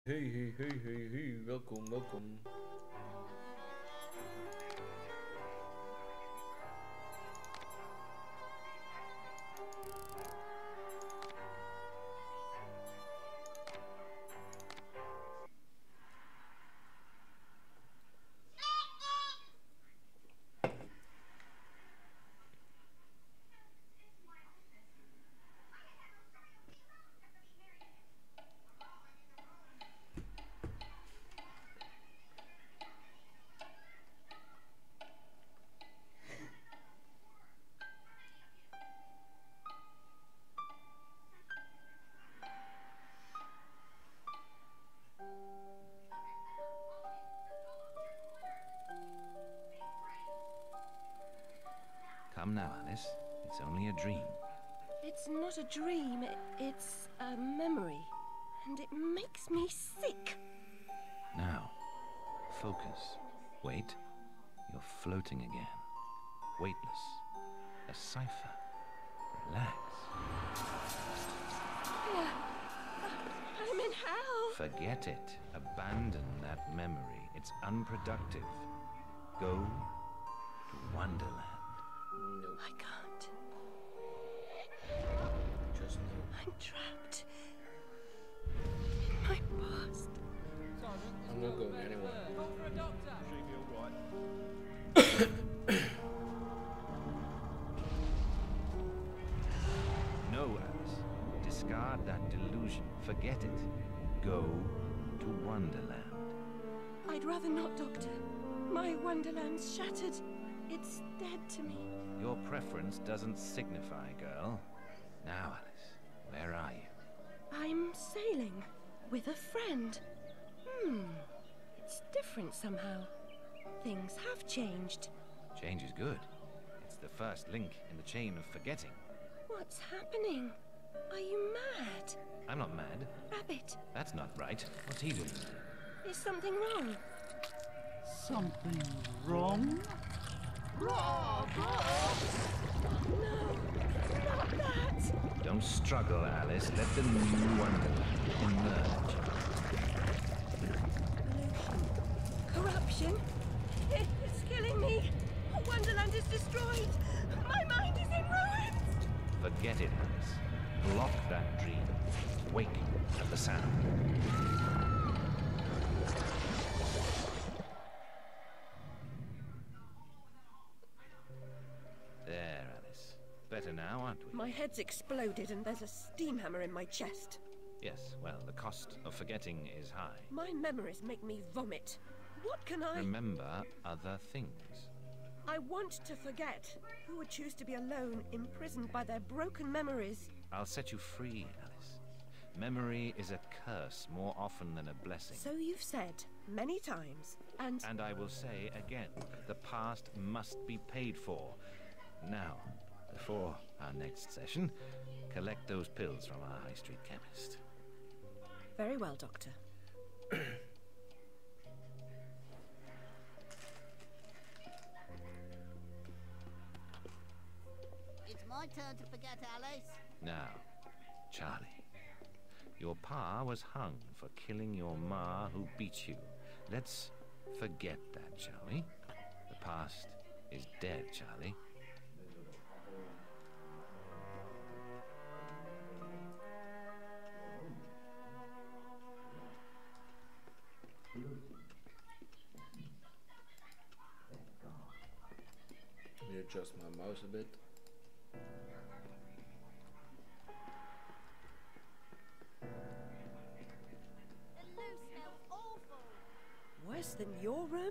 Hey, hey, hey, hey, hey, welkom, welkom. Come now, Alice. It's only a dream. It's not a dream, it's a memory. And it makes me sick. Now, focus. Wait. You're floating again. Weightless. A cipher. Relax. I'm in hell. Forget it. Abandon that memory. It's unproductive. Go to Wonderland. No, I can't. just no. I'm trapped. In my past. I'm not going anywhere. Call for a doctor. No, Alice. Discard that delusion. Forget it. Go to Wonderland. I'd rather not, Doctor. My Wonderland's shattered. It's dead to me. Your preference doesn't signify, girl. Now, Alice, where are you? I'm sailing with a friend. It's different somehow. Things have changed. Change is good. It's the first link in the chain of forgetting. What's happening? Are you mad? I'm not mad. Rabbit, That's not right. What's he doing? is something wrong? Something wrong? No, not that. Don't struggle, Alice. Let the new Wonderland emerge. Pollution. Corruption. It's killing me. Wonderland is destroyed. My mind is in ruins. Forget it, Alice. Block that dream. Wake at the sound. There, Alice. Better now, aren't we? My head's exploded and there's a steam hammer in my chest. Yes, well, the cost of forgetting is high. My memories make me vomit. What can I... Remember other things. I want to forget. Who would choose to be alone, imprisoned by their broken memories? I'll set you free, Alice. Memory is a curse more often than a blessing. So you've said many times, and... And I will say again, the past must be paid for. Now, before our next session, collect those pills from our high street chemist. Very well, Doctor. It's my turn to forget, Alice. Now, Charlie, your pa was hung for killing your ma who beat you. Let's forget that, shall we? The past is dead, Charlie. Let me adjust my mouse a bit. The loo smells awful. Worse than your room?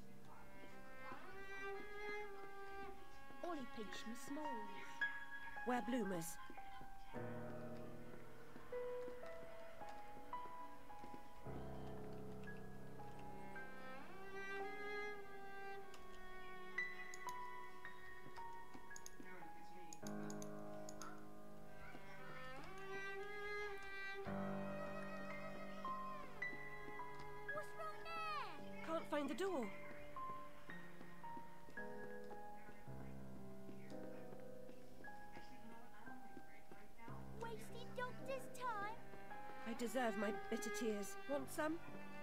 Ollie Peach and Smalls. We're bloomers. What's wrong there? Can't find the door. Wasting Doctor's time? I deserve my bitter tears. Want some?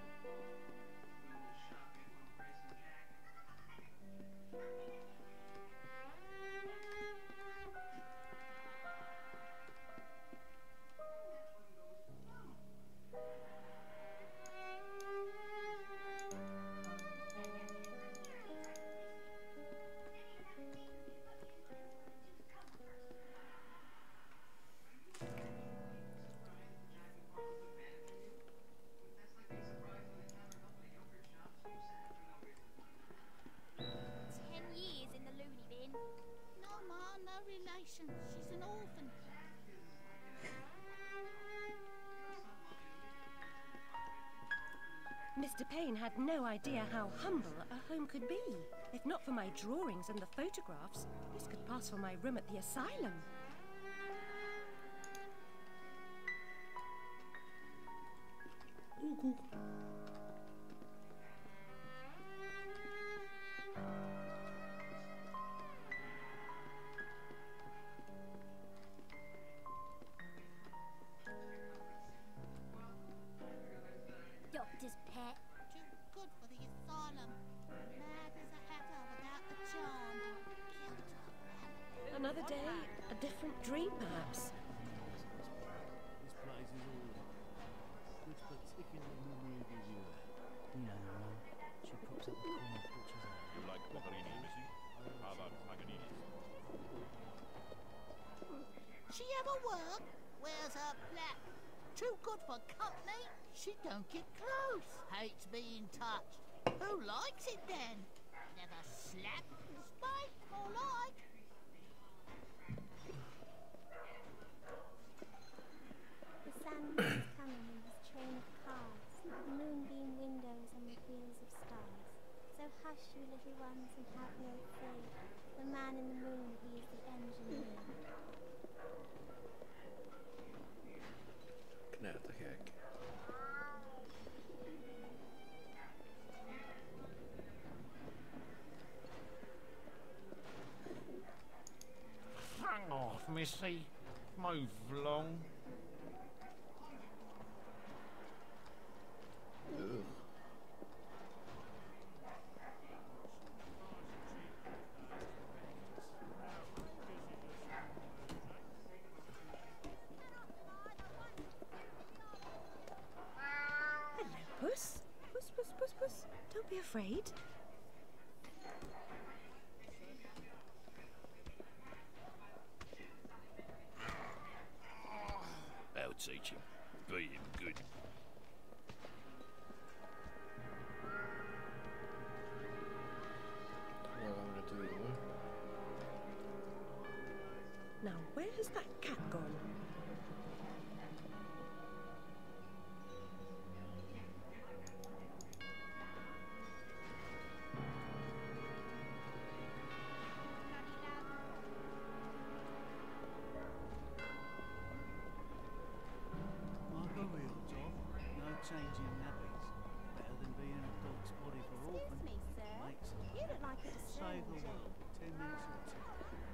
She's an orphan. Mr. Payne had no idea how humble a home could be. If not for my drawings and the photographs, this could pass for my room at the asylum. Doctor's pet. Too good for the asylum. Mad as a hatter without the charm. Killed her. Another day, a different dream, perhaps. This place is all. Which particular movie is you at? You know the one. She props up the corner pictures out. You like Pecorino, Missy? How about Paganini? She ever work? Where's her plaque? Too good for company? She don't get close. Hates being touched. Who likes it then? Never slap, spite, or like. The sandman is coming in his train of cars, moonbeam windows and the wheels of stars. So hush, you little ones, and have no fear. The man in the moon, he is the engineer. Knettergek. Hang off, Missy. Move along. Ugh. Puss? Puss, puss, puss, puss. Don't be afraid. I'll teach him. Be him good. Wat gaan we natuurlijk doen? Now, where has that cat gone? Like a real job. No changing nappies. Better than being a dog's body for orphan. Excuse me, sir. Makes sense. You look like a Save the stranger. world. 10 minutes or two.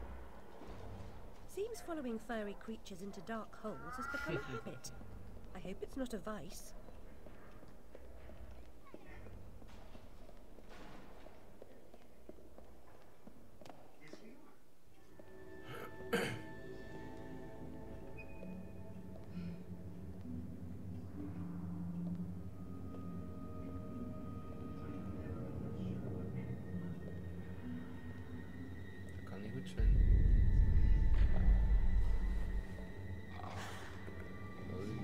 Seems following furry creatures into dark holes has become a habit. I hope it's not a vice. Dat kan niet goed zijn. Oei.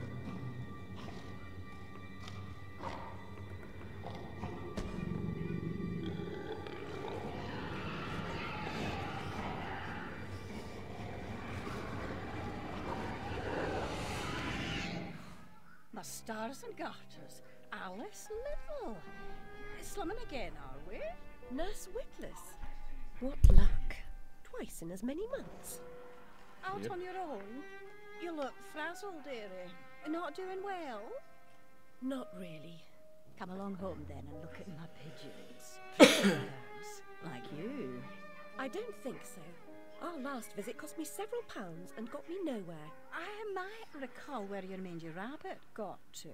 My stars and garters, Alice Little. Slumming again, are we? Nurse Witless. What luck. Twice in as many months. Out Yep. on your own? You look frazzled, dearie. Not doing well? Not really. Come along home then and look at my pigeons. Pretty birds, like you. I don't think so. Our last visit cost me several pounds and got me nowhere. I might recall where your mangy rabbit got to.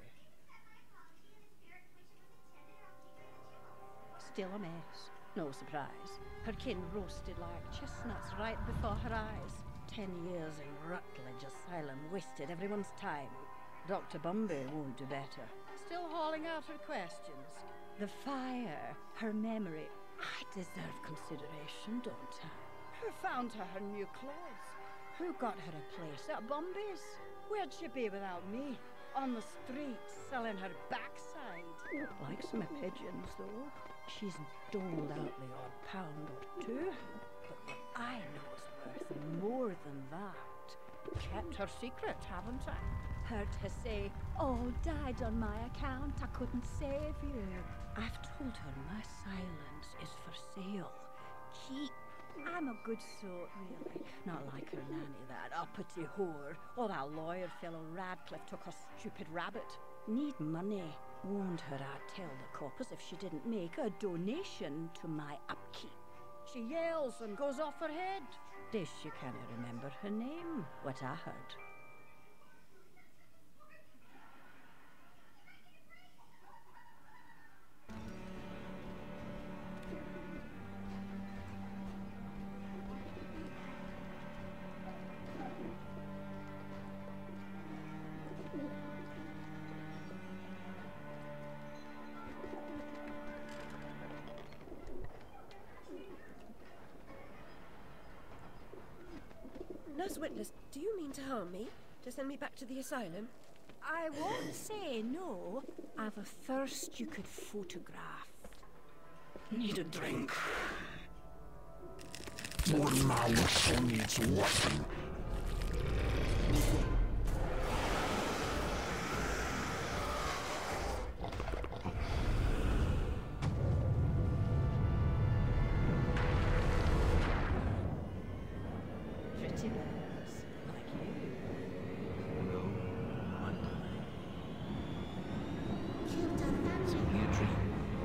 Still a mess. No surprise. Her kin roasted like chestnuts right before her eyes. 10 years in Rutledge Asylum wasted everyone's time. Dr. Bumby won't do better. Still hauling out her questions. The fire, her memory. I deserve consideration, don't I? Who found her new clothes? Who got her a place at Bumby's? Where'd she be without me? On the streets, selling her backside. Likes my pigeons, though. She's doled out the odd pound or two. But what I know is worth more than that. Kept her secret, haven't I? Heard her say, "All died on my account, I couldn't save you." I've told her my silence is for sale. Keep. I'm a good sort, really. Not like her nanny, that uppity whore, or that lawyer fellow Radcliffe took her stupid rabbit. Need money. Warned her I'd tell the coppers if she didn't make a donation to my upkeep. She yells and goes off her head. Does she can't remember her name, what I heard. Nurse Witless, do you mean to harm me? To send me back to the asylum? I won't say no. I've a thirst you could photograph. Need a drink. One mouse needs washing. Pretty birds, like you. Hello, Wonderland. Killed our family. Seeing a dream.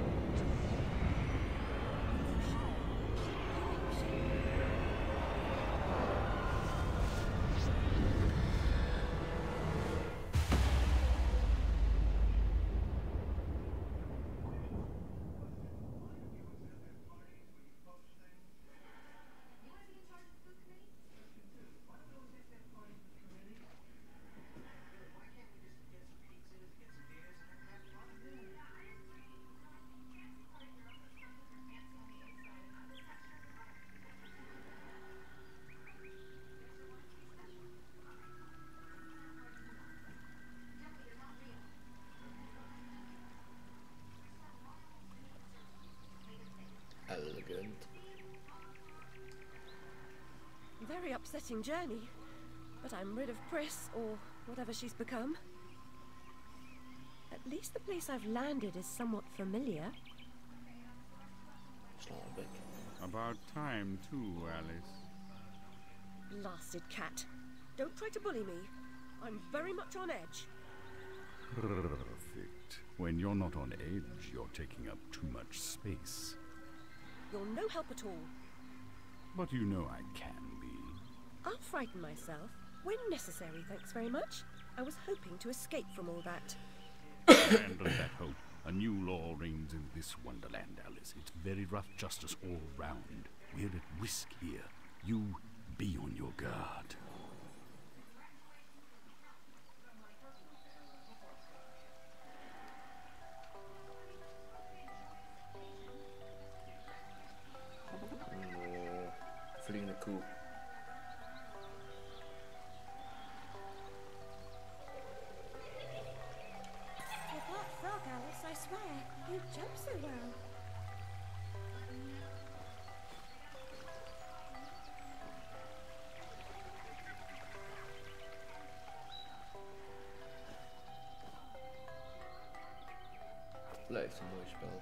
Elegant. Very upsetting journey. But I'm rid of Pris, or whatever she's become. At least the place I've landed is somewhat familiar. Snap ik. About time, too, Alice. Blasted cat. Don't try to bully me. I'm very much on edge. Perfect. When you're not on edge, you're taking up too much space. You're no help at all. But you know I can be. I'll frighten myself. When necessary, thanks very much. I was hoping to escape from all that. Handle that hope. A new law reigns in this wonderland, Alice. It's very rough justice all round. We're at risk here. You be on your guard. Vliegende koe. You're Black Frog, Alice, I swear. You jump so well. Blijft een mooi spel.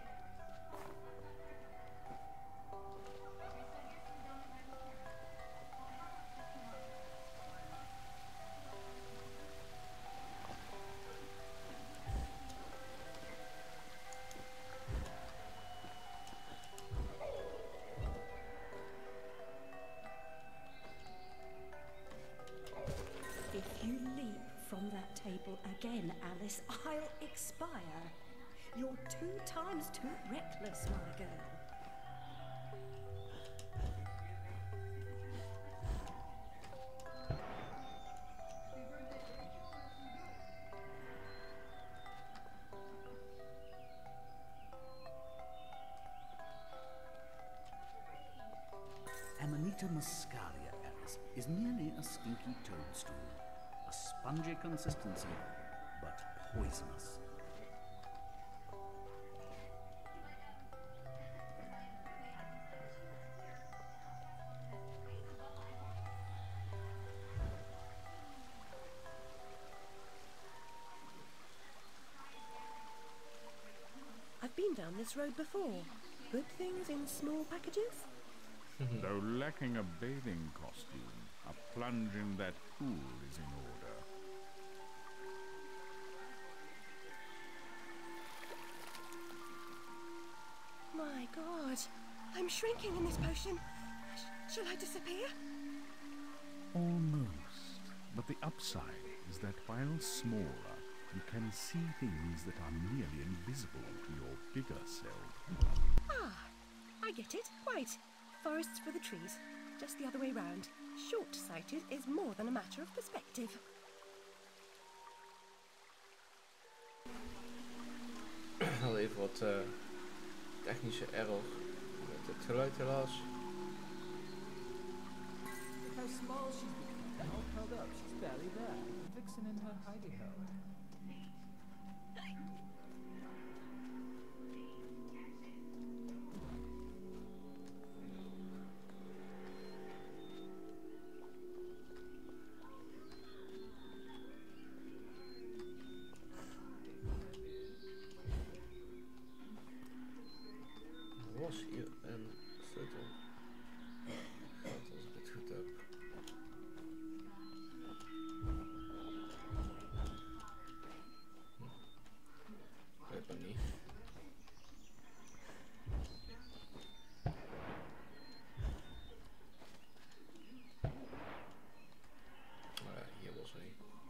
You're 2 times too reckless, my girl. Amanita muscaria, Alice, is merely a stinky toadstool. A spongy consistency, but poisonous. I've been down this road before. Good things in small packages? Though lacking a bathing costume, a plunge in that pool is in order. My God, I'm shrinking in this potion. Shall I disappear? Almost. But the upside is that while smaller, you can see things that are nearly invisible to your bigger self. Ah, I get it. Right. Forests for the trees. Just the other way round. Short-sighted is more than a matter of perspective. Al even wat technische error met het geluid helaas. Look how small she's become. All curled up. She's barely there. Vixen in her hidey-ho. Was hier een sleutel? Als ik het goed heb. Weet maar niet. Hier was hij.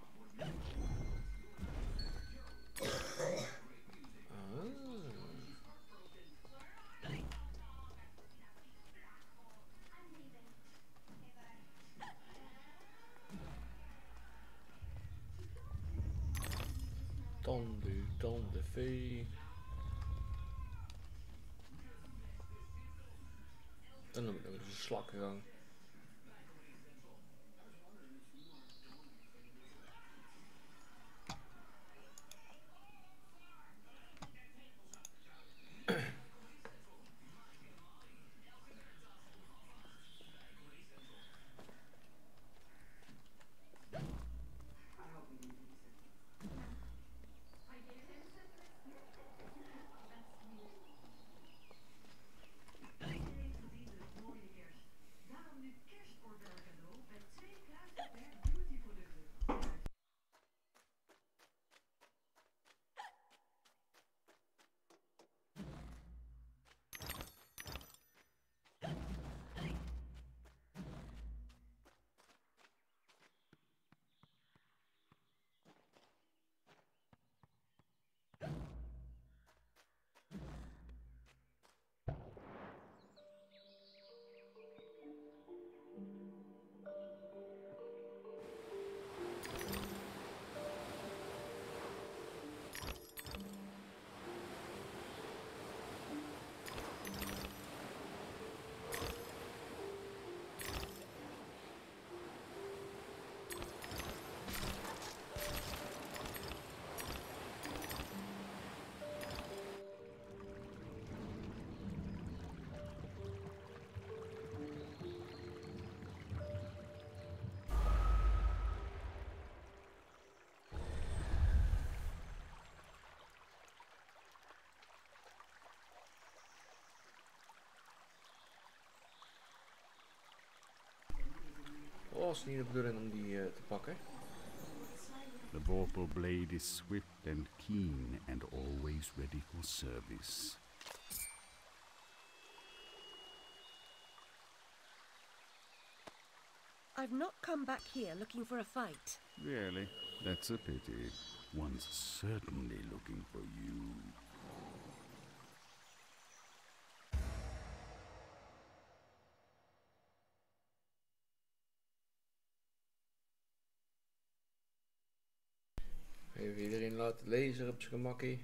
Tandenvee. Dan noem ik nog eens een slakkengang. Was niet de bedoeling om die te pakken. The vorpal blade is swift and keen and always ready for service. I've not come back here looking for a fight. Really? That's a pity. One's certainly looking for you. Even iedereen laten lezen op zijn gemakkie.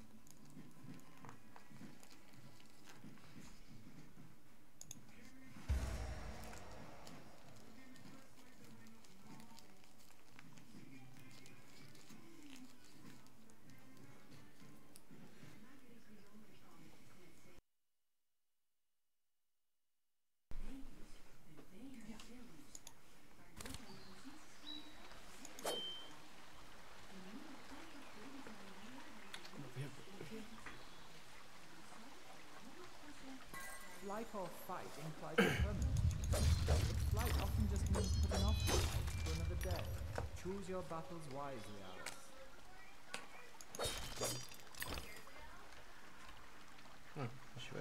Flight or fight implies permanent. But flight often just means putting off the fight to another day. Choose your battles wisely, Alice. Is je weg.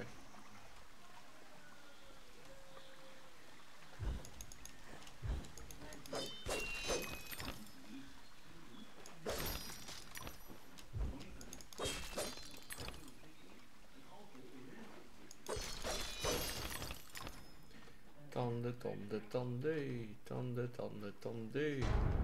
Tanden, tanden, tanden, tanden, tanden, tanden.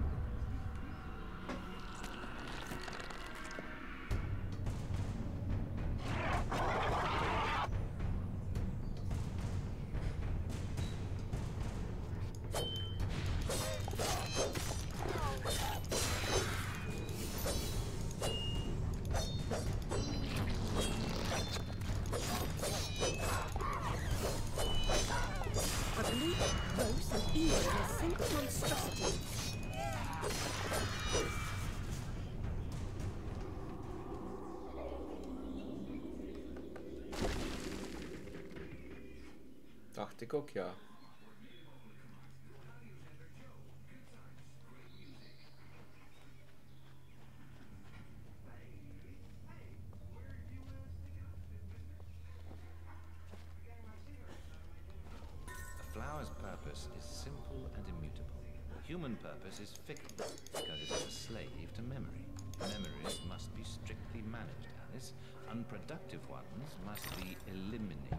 Ugly, gross, and evil in a single monstrosity. Dacht ik ook, ja. A flower's purpose is simple and immutable. Human purpose is fickle, because it is a slave to memory. Memories must be strictly managed, Alice. Unproductive ones must be eliminated.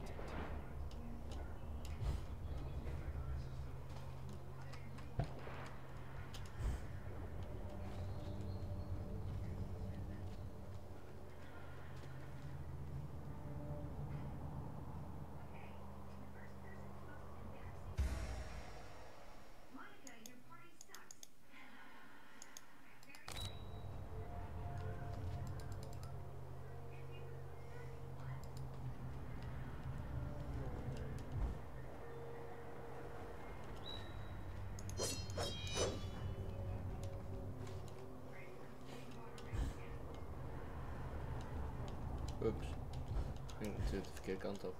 Oeps. Ging natuurlijk de verkeerde kant op.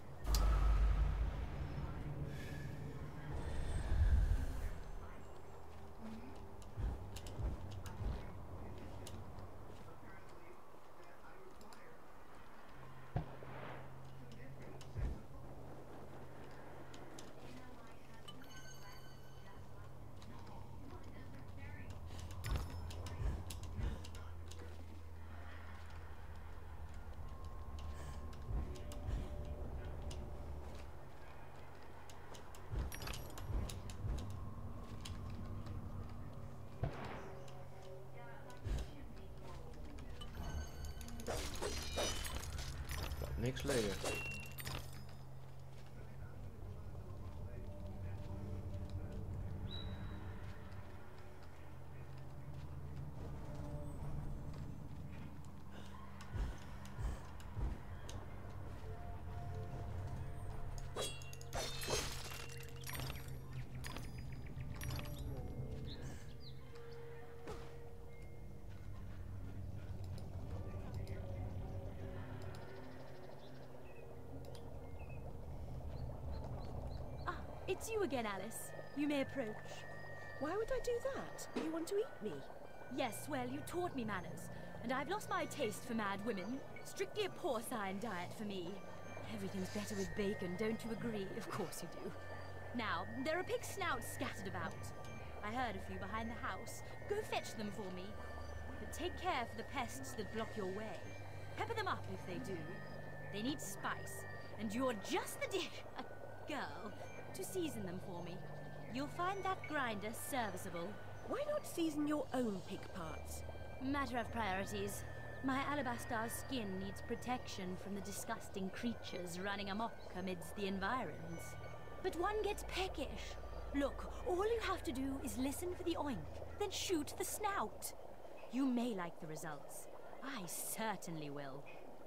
Niks liggen. It's you again, Alice. You may approach. Why would I do that? You want to eat me? Yes, well, you taught me manners, and I've lost my taste for mad women. Strictly a porcine diet for me. Everything's better with bacon, don't you agree? Of course you do. Now, there are pig snouts scattered about. I heard a few behind the house. Go fetch them for me. But take care for the pests that block your way. Pepper them up if they do. They need spice, and you're just the girl to season them for me. You'll find that grinder serviceable. Why not season your own pig parts? Matter of priorities. My alabaster skin needs protection from the disgusting creatures running amok amidst the environs. But one gets peckish. Look, all you have to do is listen for the oink, then shoot the snout. You may like the results. I certainly will.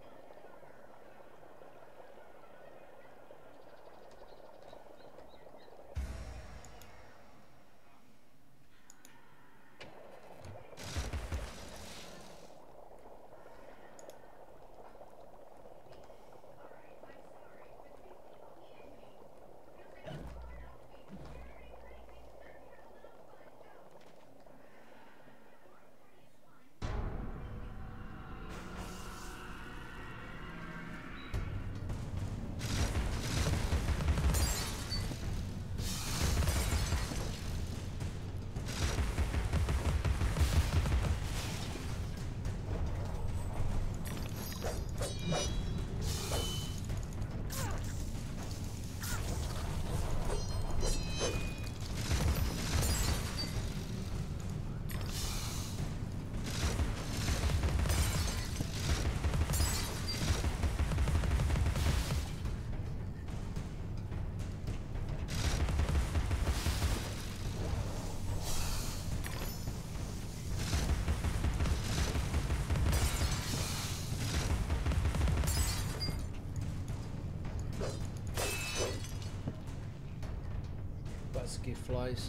Basket flies.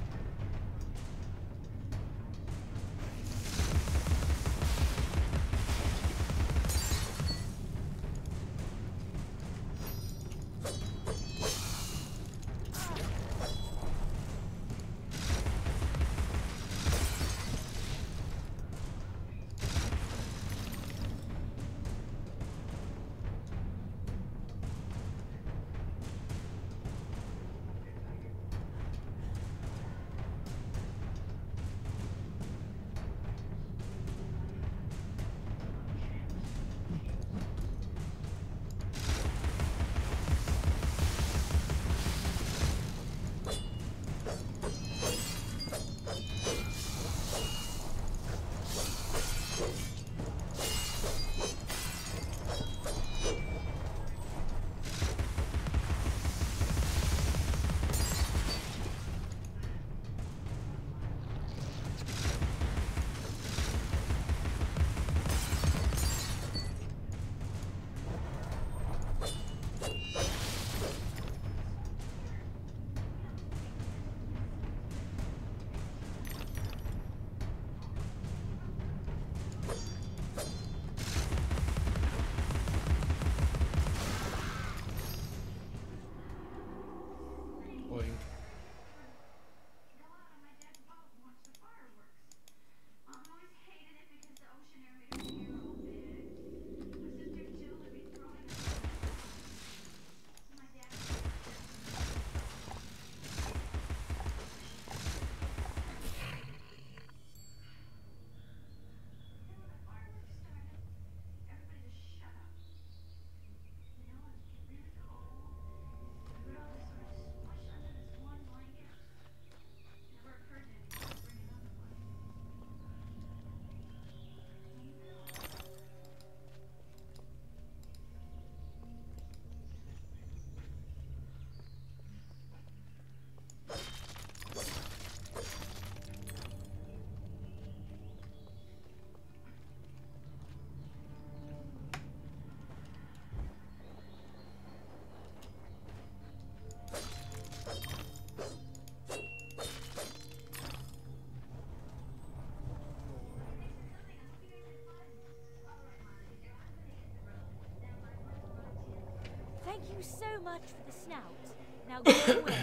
Thank you so much for the snout. Now go away.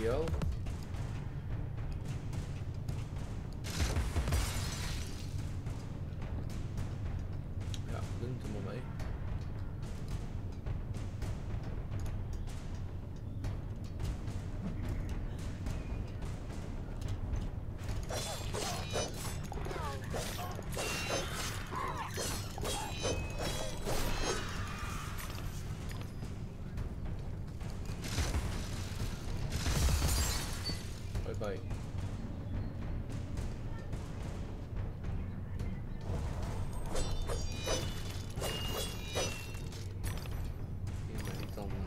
video. Ja, doen het er maar mee. Bye. Hier met die tanden.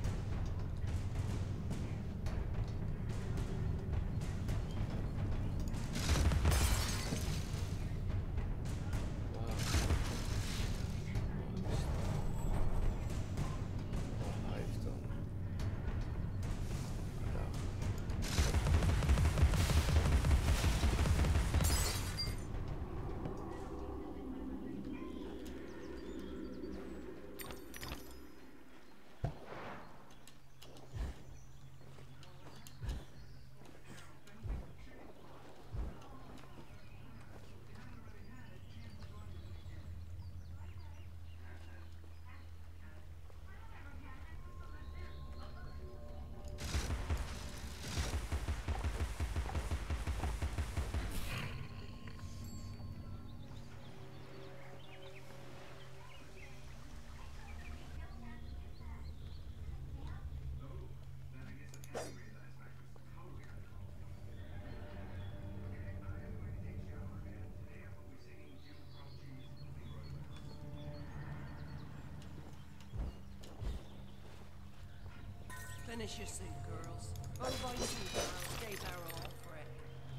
Finish your soup, girls. Over you two girls, stay there all for it.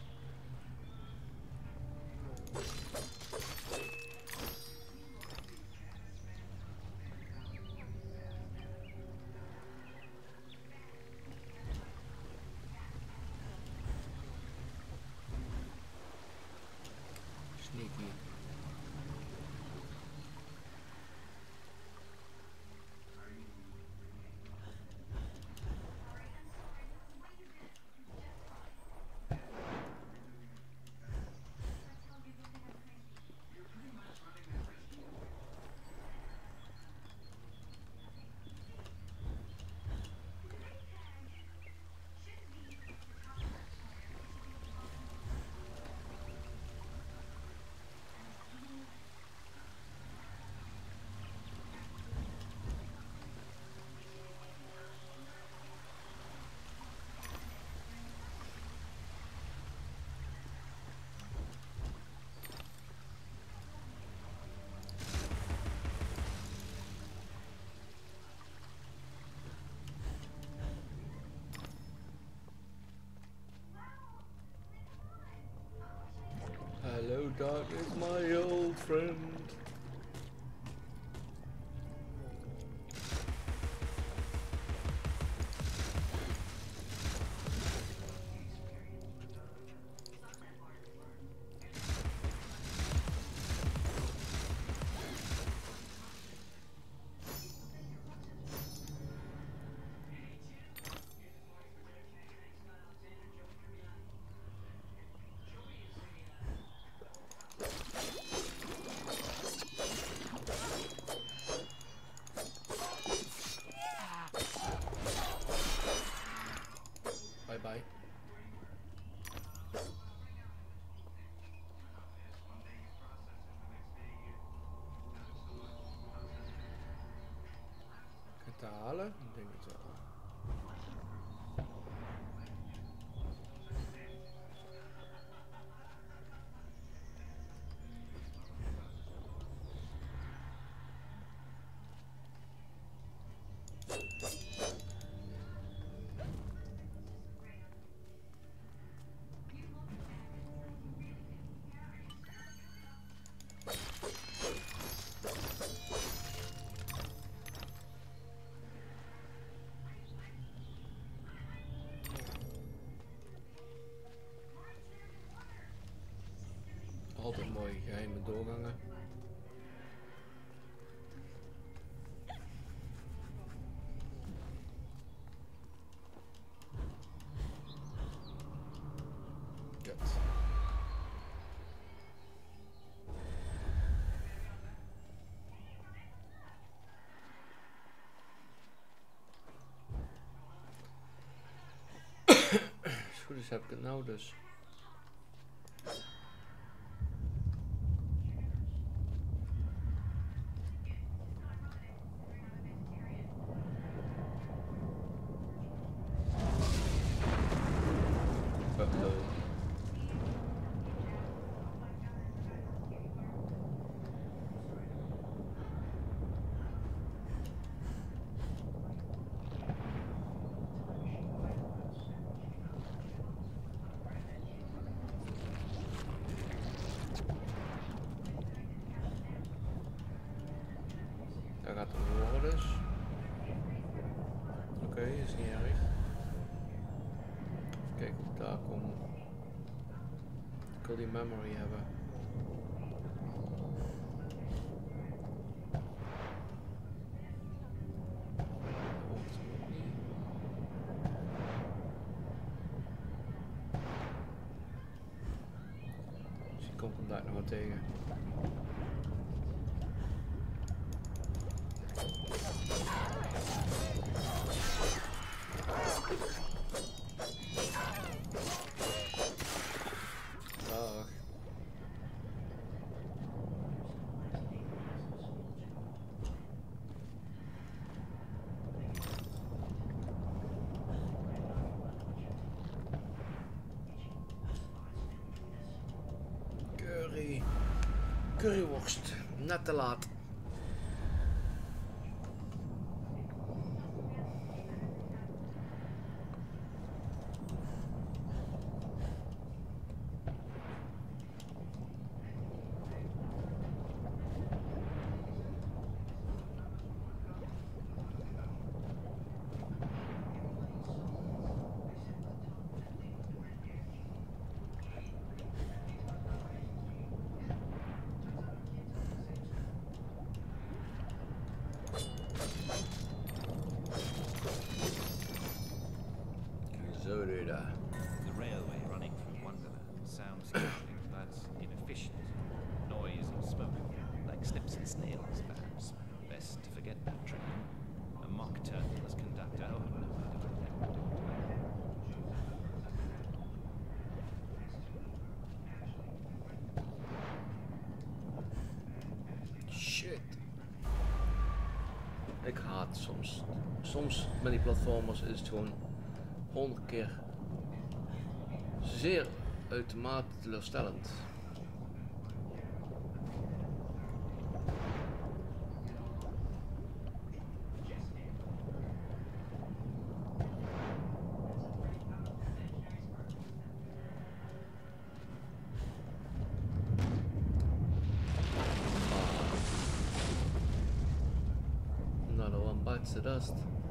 Sneaky. Hello, darkness, my old friend. Bye. Het te halen? Ik denk het wel. Altijd mooie geheime doorgangen. goed is heb ik het nou dus. Daar gaat het horen dus. Oké, is niet erg. Kijk hoe ik daar kom. Ik wil die memory hebben. Misschien komt hem daar nog wat tegen. Dag. Curryworst, net te laat. Zo doe je dat. The railway running through Wonderland sounds nothing but inefficient. Noise and smoke, like snips and snails, perhaps. Best to forget that train. A mock turtle as conductor. Oh, no, Shit. Ik haat soms met die platformers is het gewoon 100 keer zeer uitermate teleurstellend. Another one bites the dust.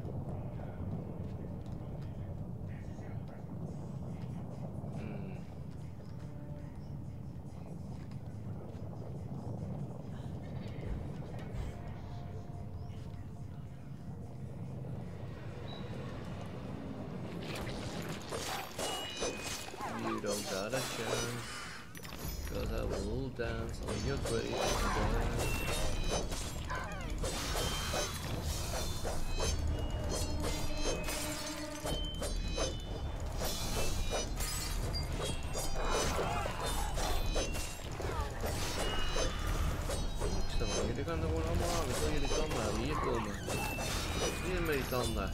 You don't got a chance, 'cause I will dance on your grave again. Jullie gaan er gewoon allemaal aan. Ik wil jullie tanden hebben. Hier komen. Hier met die tanden.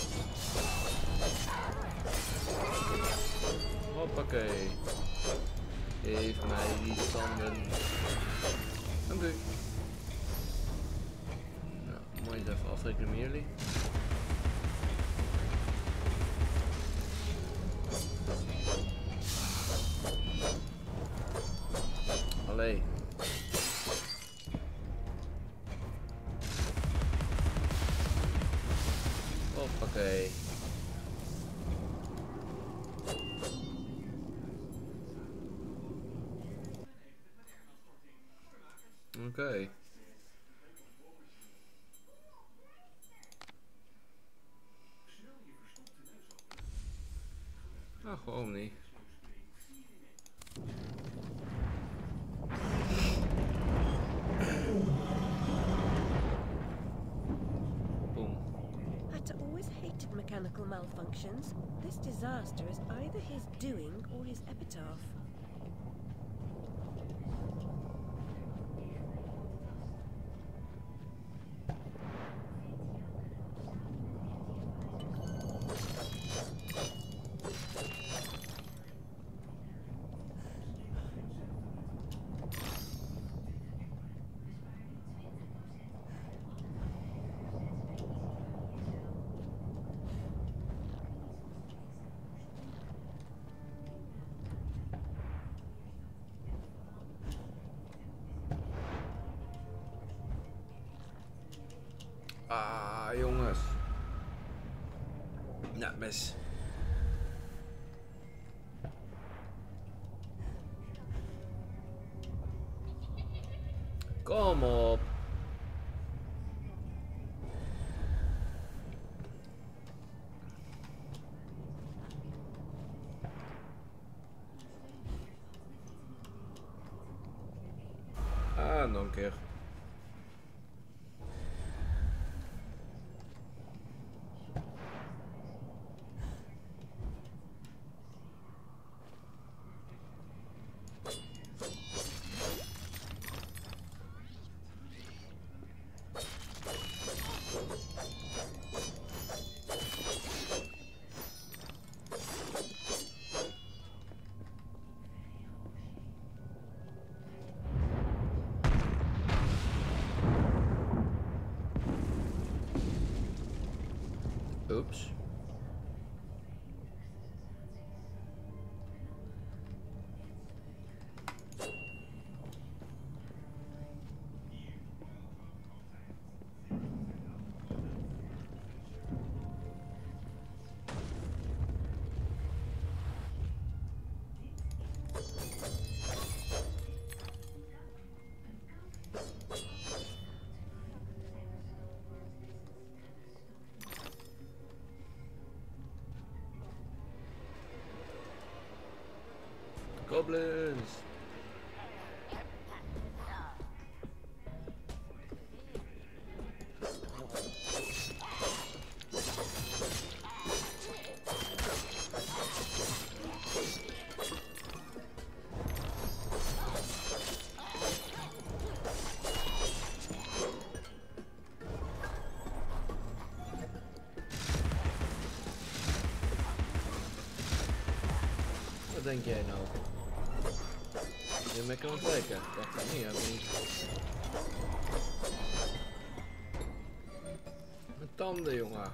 Hoppakee. Geef mij die tanden. Oké. Nou, moet je eens even afrekenen met jullie. Allee. Hoppakee. Oké. Nou, gewoon niet. I'd always hated mechanical malfunctions. this disaster is either his doing or his epitaph. Ah, jongens. Nou, mes. Kom op. Ah, nog een keer. Oops. Goblins. Wat denk jij nou? Je me kan ontwijken. Dat kan niet, hè? Mijn tanden, jongen.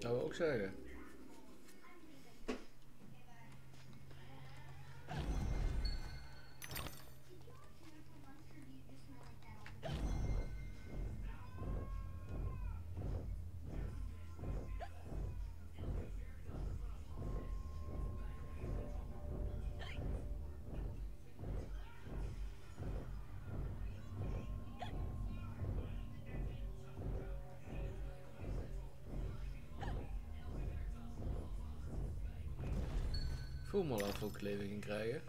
zou ik ook zeggen. Voel me al af hoe ik leven ging krijgen.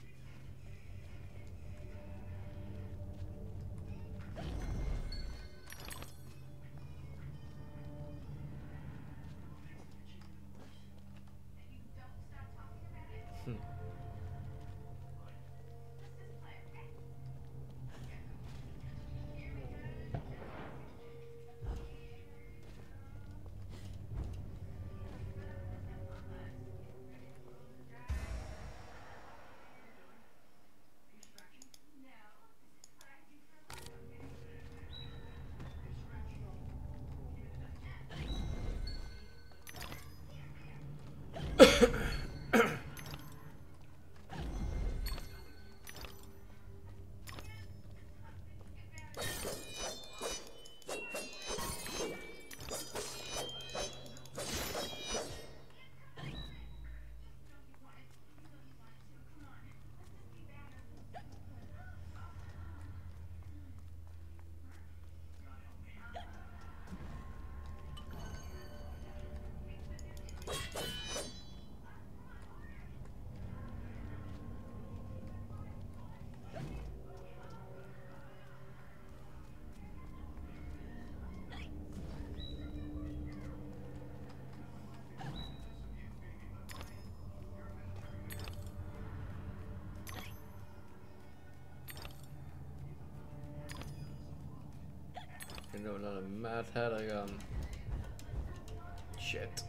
Ik wil naar de Mad Hatter gaan. Shit.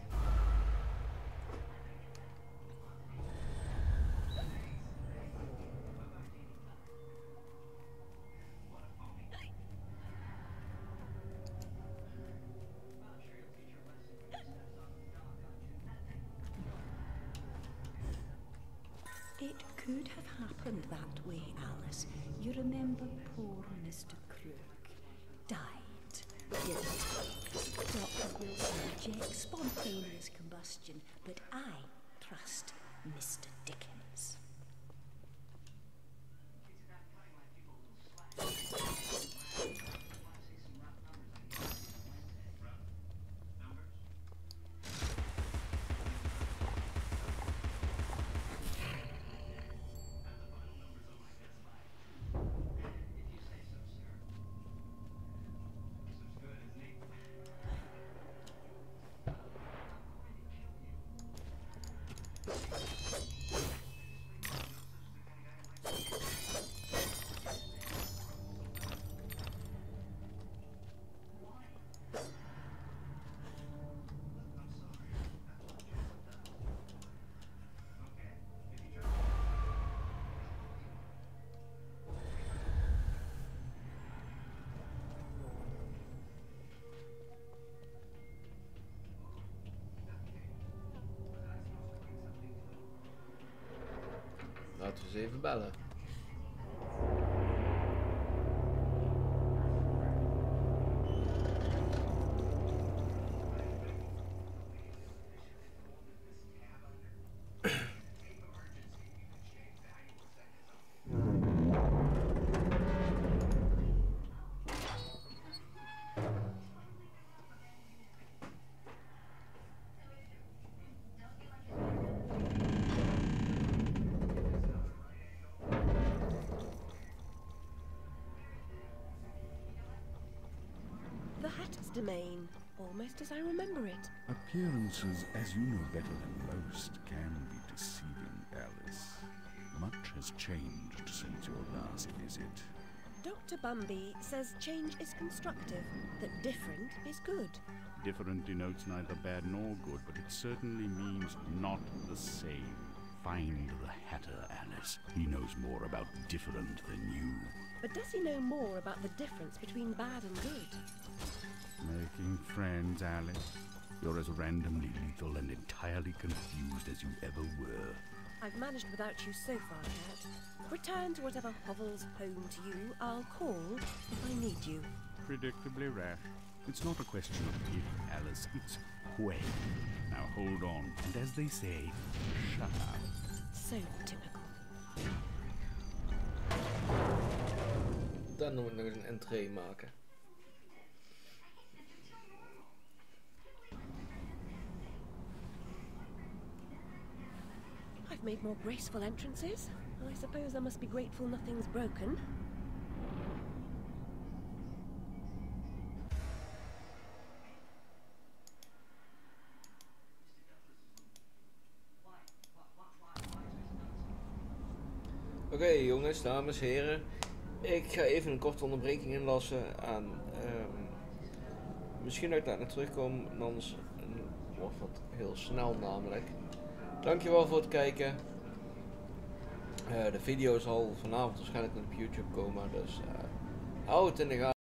It could have happened that way, Alice. You remember poor Mr. Crook died. Yes. Dr. Wilson rejects spontaneous combustion, but I trust Mr. Dickens. Laten we eens even bellen. The Hatter's domain, almost as I remember it. Appearances, as you know better than most, can be deceiving, Alice. Much has changed since your last visit. Dr. Bumby says change is constructive, that different is good. Different denotes neither bad nor good, but it certainly means not the same. Find the Hatter, Alice. He knows more about different than you. But does he know more about the difference between bad and good? Making friends, Alice. You're as randomly lethal and entirely confused as you ever were. I've managed without you so far, Cat. Return to whatever hovels home to you. I'll call if I need you. Predictably rash. It's not a question of if, Alice, it's when. Now hold on, and as they say, shut up. So typical. Dan moet ik nog eens een entree maken. I've made more graceful entrances. I suppose I must be grateful nothing's broken. Oké, jongens, dames, heren. Ik ga even een korte onderbreking inlassen aan... misschien dat ik daar naar terugkom, anders wordt het heel snel namelijk. Dankjewel voor het kijken. De video zal vanavond waarschijnlijk op YouTube komen, dus hou het in de gaten.